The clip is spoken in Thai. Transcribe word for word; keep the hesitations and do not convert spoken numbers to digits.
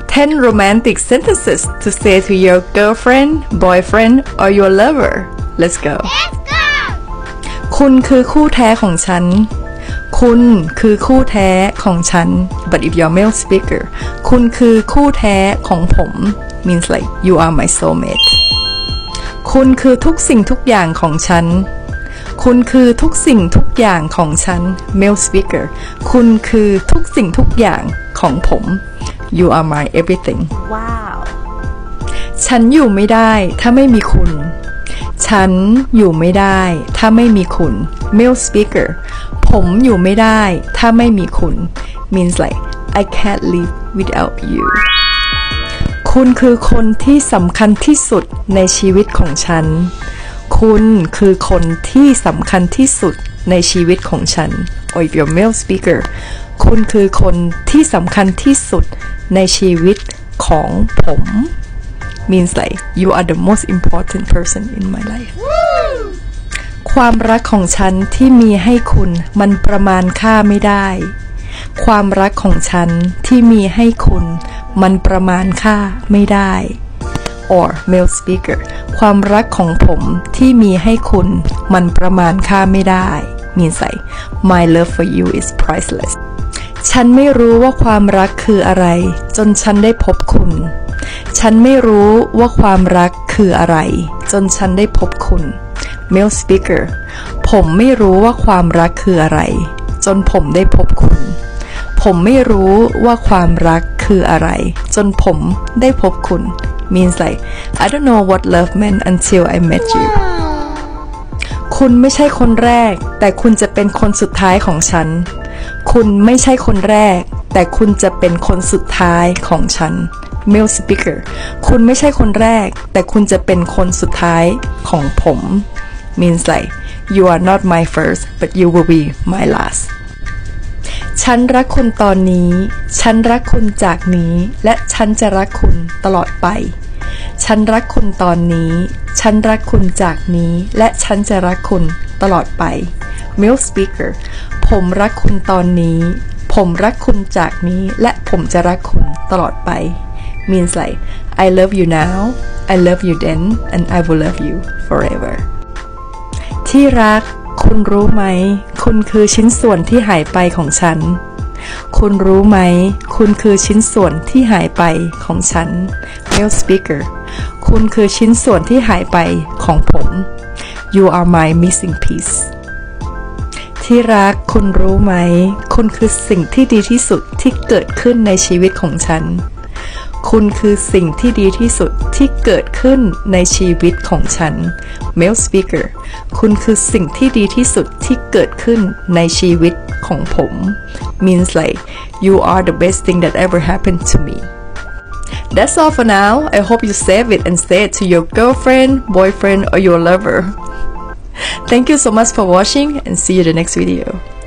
ten romantic sentences to say to your girlfriend, boyfriend, or your lover. Let's go. Let's go. คุณคือคู่แท้ของฉันคุณคือคู่แท้ของฉัน but if you're male speaker คุณคือคู่แท้ของผม means like you are my soulmate คุณคือทุกสิ่งทุกอย่างของฉันคุณคือทุกสิ่งทุกอย่างของฉัน male speaker คุณคือทุกสิ่งทุกอย่างของผม you are my everything Wow. ฉันอยู่ไม่ได้ถ้าไม่มีคุณฉันอยู่ไม่ได้ถ้าไม่มีคุณ male speaker ผมอยู่ไม่ได้ถ้าไม่มีคุณ means like I can't live without you คุณคือคนที่สำคัญที่สุดในชีวิตของฉันคุณคือคนที่สำคัญที่สุดในชีวิตของฉัน or if you're male speaker คุณคือคนที่สำคัญที่สุดในชีวิตของผม means like you are the most important person in my life ความรักของฉันที่มีให้คุณมันประมาณค่าไม่ได้ความรักของฉันที่มีให้คุณมันประมาณค่าไม่ได้ or male speaker ความรักของผมที่มีให้คุณมันประมาณค่าไม่ได้ means like my love for you is priceless ฉันไม่รู้ว่าความรักคืออะไรจนฉันได้พบคุณฉันไม่รู้ว่าความรักคืออะไรจนฉันได้พบคุณ male speaker ผมไม่รู้ว่าความรักคืออะไรจนผมได้พบคุณผมไม่รู้ว่าความรักคืออะไรจนผมได้พบคุณ means like I don't know what love meant until I met you คุณไม่ใช่คนแรกแต่คุณจะเป็นคนสุดท้ายของฉันคุณไม่ใช่คนแรกแต่คุณจะเป็นคนสุดท้ายของฉัน male speaker คุณไม่ใช่คนแรกแต่คุณจะเป็นคนสุดท้ายของผม means like you are not my first but you will be my last ฉันรักคุณตอนนี้ฉันรักคุณจากนี้และฉันจะรักคุณตลอดไปฉันรักคุณตอนนี้ฉันรักคุณจากนี้และฉันจะรักคุณตลอดไป male speaker ผมรักคุณตอนนี้ผมรักคุณจากนี้และผมจะรักคุณตลอดไป means like I love you now I love you then and I will love you forever ที่รักคุณรู้ไหมคุณคือชิ้นส่วนที่หายไปของฉันคุณรู้ไหมคุณคือชิ้นส่วนที่หายไปของฉัน male speaker คุณคือชิ้นส่วนที่หายไปของผม you are my missing piece ที่รักคุณรู้ไหมคุณคือสิ่งที่ดีที่สุดที่เกิดขึ้นในชีวิตของฉันคุณคือสิ่งที่ดีที่สุดที่เกิดขึ้นในชีวิตของฉัน male speaker คุณคือสิ่งที่ดีที่สุดที่เกิดขึ้นในชีวิตของผม means like you are the best thing that ever happened to me That's all for now. I hope you save it and say it to your girlfriend, boyfriend, or your lover. Thank you so much for watching and see you in the next video.